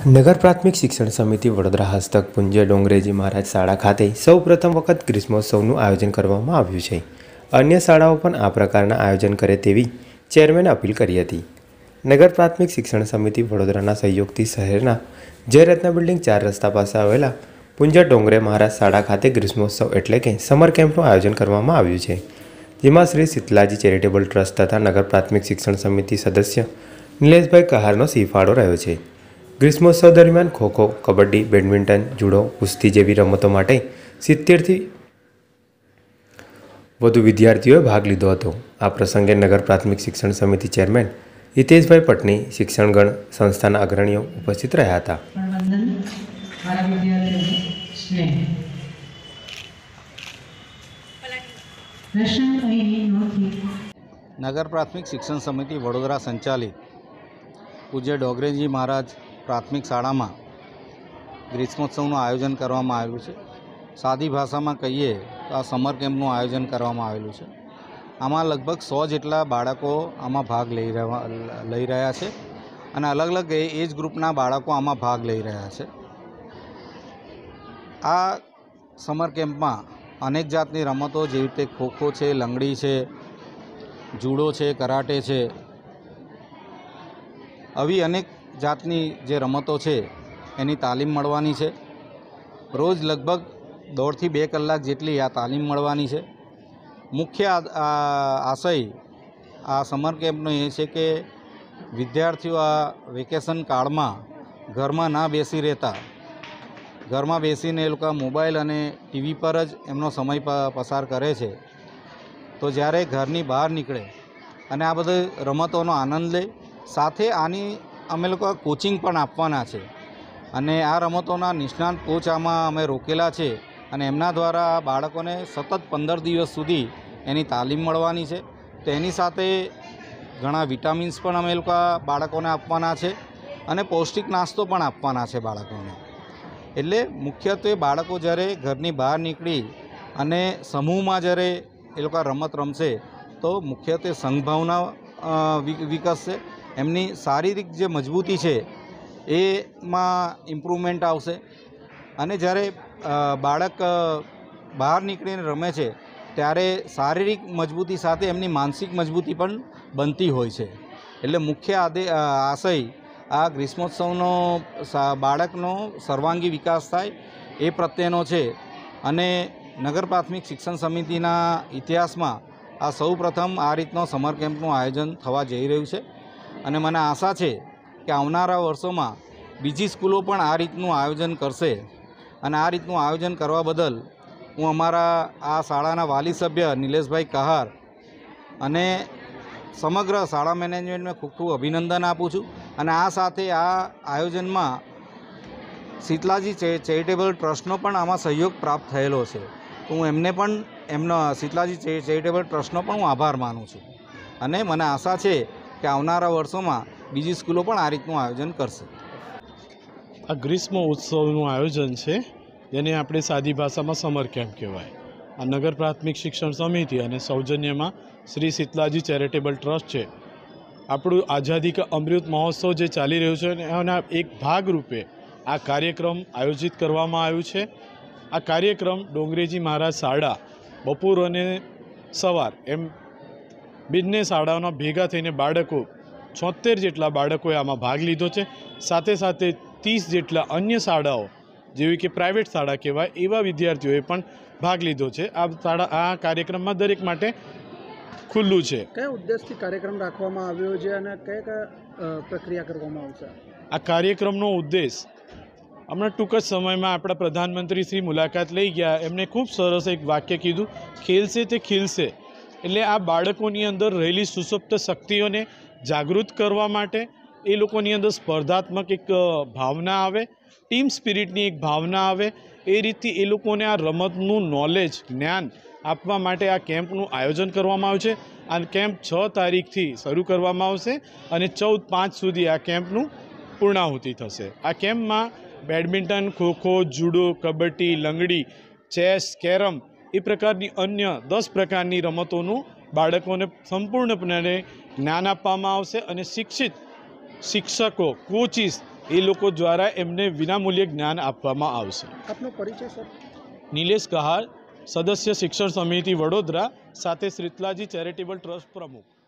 નગર પ્રાથમિક શિક્ષણ સમિતિ વડોદરા હસ્તક પૂજ્ય ડોંગરેજી મહારાજ શાળા ખાતે સૌ પ્રથમ વખત ગ્રીષ્મોત્સવનું આયોજન કરવામાં આવ્યું છે। અન્ય શાળાઓ પણ આ પ્રકારના આયોજન કરે તેવી ચેરમેને અપીલ કરી હતી। નગર પ્રાથમિક શિક્ષણ સમિતિ વડોદરાના સહયોગથી શહેરના જયરત્ન બિલ્ડિંગ 4 રસ્તા પાસે આવેલા પૂજ્ય ડોંગરે મહારાજ શાળા ખાતે ગ્રીષ્મોત્સવ એટલે કે સમર કેમ્પનું આયોજન કરવામાં આવ્યું છે, જેમાં શ્રી શીતલાજી ચેરિટેબલ ટ્રસ્ટ તથા નગર પ્રાથમિક શિક્ષણ સમિતિ સદસ્ય નિલેશભાઈ કહારનો સિંહફાળો રહ્યો છે। ગ્રીષ્મોત્સવ દરમિયાન ખોખો, કબડ્ડી, બેડમિન્ટન, જુડો, કુસ્તી જેવી રમતો માટે 70થી વધુ વિદ્યાર્થીઓએ ભાગ લીધો હતો। આ પ્રસંગે નગર પ્રાથમિક શિક્ષણ સમિતિ ચેરમેન હિતેશભાઈ પટની, શિક્ષણગણ, સંસ્થાના અગ્રણીઓ ઉપસ્થિત રહ્યા હતા। नगर प्राथमिक शिक्षण समिति वडोदरा संचालित पूज्य डोंगरेजी महाराज प्राथमिक शाला में ग्रीष्मोत्सव आयोजन करवामां आवेलुं छे। सादी भाषा में कहीए तो आ समर केम्पनुं आयोजन करवामां आवेलुं छे। आमां लगभग 100 जेटला बाळको आमां भाग लई रह्या छे अने अलग अलग एज ग्रुपना बाळको आमां भाग लई रह्या छे। आ समर केम्प में अनेक जातनी रमतो जेवी रीते खो-खो छे, लंगड़ी छे, जूडो छे, कराटे छे, अवी अनेक जातनी जे रमतो छे एनी तालीम मळवानी छे। रोज लगभग 1.5 થી 2 कलाक जेटली आ तालीम मळवानी छे। मुख्य आशय आ समर केम्पनो ए छे के विद्यार्थीओ आ वेकेशन काळ में घर में ना बेसी रहता घर में बेसीने ए लोका मोबाइल अने टीवी पर ज एमनो समय पसार करे छे, तो ज्यारे घरनी बहार निकळे अने आ बधी रमतोनो आनंद ले। साथे आनी अमे लोको कोचिंग पण आपवाना छे अने आ रमतोना निष्णात कोच आमां अमे रोकेला छे अने एमना द्वारा आ बाळकोने सतत 15 दिवस सुधी एनी तालीम मळवानी छे। तो एनी साथे घणा विटामिन्स पण अमे लोका बाळकोने आपवाना छे अने पौष्टिक नास्तो पण आपवाना छे बाळकोने। एटले मुख्यत्वे बाळको ज्यारे घरनी बहार निकળી अने समूहमां ज्यारे ए लोका रमत रमशे तो मुख्यत्वे संघभावना विकसशे। एमनी शारीरिक जे मजबूती है एमां इम्प्रूवमेंट आवशे अने ज्यारे बाळक बहार निकळीने रमे छे त्यारे शारीरिक मजबूती साथे एमनी मानसिक मजबूती पण बनती होय छे। एटले मुख्य आशय आ ग्रीष्मोत्सवनो बाळकनो सर्वांगी विकास थाय ए प्रत्येनो छे अने नगर प्राथमिक शिक्षण समितिना इतिहासमां आ सौ प्रथम आ रीतनो समर केम्पनुं आयोजन थवा जई रह्युं छे अने मने आशा है कि आवनारा वर्षों में बीजी स्कूलों पण आ रीतनु आयोजन करशे अने आ रीतनु आयोजन करवा बदल हूँ अमारा आ शाळाना वाली सभ्य निलेशभाई कहार अने समग्र शाळा मैनेजमेंट में खूब खूब अभिनंदन आपूँ छूँ। अने आ साथे आ आयोजन में शीतलाजी चेरिटेबल ट्रस्टनो पण आमां सहयोग प्राप्त थयेलो छे, तो हूँ एमने पण एमनो शीतलाजी चेरिटेबल ट्रस्टनो पण हूँ आभार मानु छूँ अने मने आशा है कि आवनारा वर्षों में बीजी स्कूलों पण आ रीतनु आयोजन करशे। आ ग्रीष्म उत्सवનું आयोजन है जेने આપણે सादी भाषा में समर केम्प कहेवाय। आ नगर प्राथमिक शिक्षण समिति अने सौजन्य में श्री शीतलाजी चेरिटेबल ट्रस्ट है। આપણું आज़ादी का अमृत महोत्सव जो चाली રહ્યો છે એના એક ભાગ રૂપે આ કાર્યક્રમ આયોજિત કરવામાં આવ્યું છે। આ કાર્યક્રમ ડોંગરેજી મહારાજ શાળા બપોર અને સવાર એમ બંને શાળાઓના ભેગા થઈને બાળકો 76 જેટલા બાળકોએ આમાં ભાગ લીધો છે। સાથે સાથે 30 જેટલા અન્ય શાળાઓ જેવી કે પ્રાઇવેટ શાળા કહેવાય એવા વિદ્યાર્થીઓએ પણ ભાગ લીધો છે। આ કાર્યક્રમમાં દરેક માટે ખુલ્લું છે। કયા ઉદ્દેશથી કાર્યક્રમ રાખવામાં આવ્યો છે અને કયા પ્રક્રિયા કરવામાં આવશે? આ કાર્યક્રમનો ઉદ્દેશ હમણાં ટૂંક જ સમયમાં આપણા પ્રધાનમંત્રી શ્રી મુલાકાત લઈ ગયા, એમણે ખૂબ સરસ એક વાક્ય કીધું, ખેલશે તે ખીલશે। એટલે આ બાળકોની અંદર રહેલી સુસુપ્ત શક્તિઓને જાગૃત કરવા માટે એ લોકોની અંદર સ્પર્ધાત્મક એક ભાવના આવે, ટીમ સ્પિરિટની એક ભાવના આવે, એ રીતથી એ લોકોને આ રમતનું નોલેજ જ્ઞાન આપવા માટે આ કેમ્પનું આયોજન કરવામાં આવ્યું છે। આ કેમ્પ 6 તારીખથી શરૂ કરવામાં આવશે અને 14-5 સુધી આ કેમ્પનું પૂર્ણાહુતિ થશે। આ કેમ્પમાં badminton, kho kho, judo, kabaddi, langdi, chess, carrom એ પ્રકારની अन्य 10 પ્રકારની રમતોનું બાળકોને સંપૂર્ણપણે જ્ઞાન આપવામાં આવશે અને શિક્ષિત શિક્ષકો, કોચિસ એ લોકો દ્વારા એમને વિનામૂલ્યે જ્ઞાન આપવામાં આવશે. આપનો પરિચય સર? નિલેશ કહાર, સદસ્ય શિક્ષણ સમિતિ વડોદરા, સાથે શ્રીતલાજી ચેરિટેબલ ટ્રસ્ટ પ્રમુખ.